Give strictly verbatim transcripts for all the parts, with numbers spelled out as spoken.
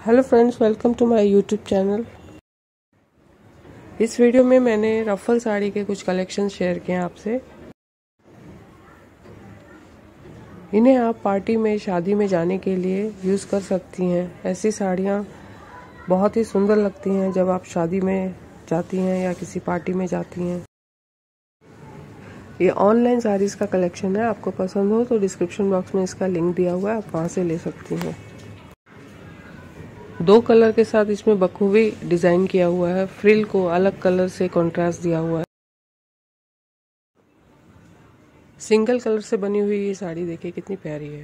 Hello friends, welcome to my YouTube channel. इस video में मैंने रफल साड़ी के कुछ कलेक्शन शेयर किए हैं आपसे। इन्हें आप पार्टी में, शादी में जाने के लिए यूज़ कर सकती हैं। ऐसी साड़ियाँ बहुत ही सुंदर लगती हैं जब आप शादी में जाती हैं या किसी पार्टी में जाती हैं। ये ऑनलाइन साड़ीज़ का कलेक्शन है। आपको पसंद हो तो डिस्क्रिप्शन बॉक्स में इसका लिंक दिया हुआ है, आप वहाँ से ले सकती हैं। दो कलर के साथ इसमें बखूबी डिजाइन किया हुआ है। फ्रिल को अलग कलर से कॉन्ट्रास्ट दिया हुआ है। सिंगल कलर से बनी हुई ये साड़ी देखिए कितनी प्यारी है।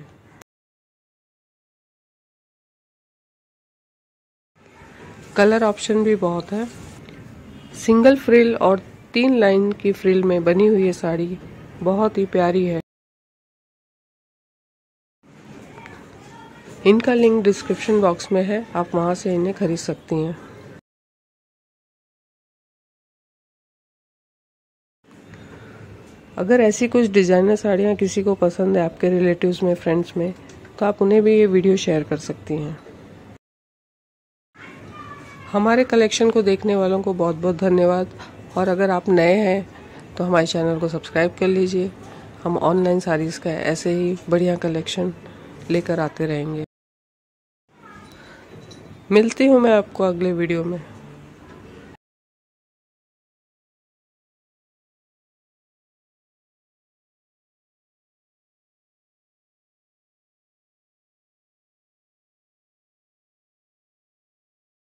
कलर ऑप्शन भी बहुत है। सिंगल फ्रिल और तीन लाइन की फ्रिल में बनी हुई ये साड़ी बहुत ही प्यारी है। इनका लिंक डिस्क्रिप्शन बॉक्स में है, आप वहां से इन्हें खरीद सकती हैं। अगर ऐसी कुछ डिजाइनर साड़ियाँ किसी को पसंद है आपके रिलेटिव्स में, फ्रेंड्स में, तो आप उन्हें भी ये वीडियो शेयर कर सकती हैं। हमारे कलेक्शन को देखने वालों को बहुत बहुत धन्यवाद। और अगर आप नए हैं तो हमारे चैनल को सब्सक्राइब कर लीजिए। हम ऑनलाइन साड़ीज़ का ऐसे ही बढ़िया कलेक्शन लेकर आते रहेंगे। मिलती हूँ मैं आपको अगले वीडियो में।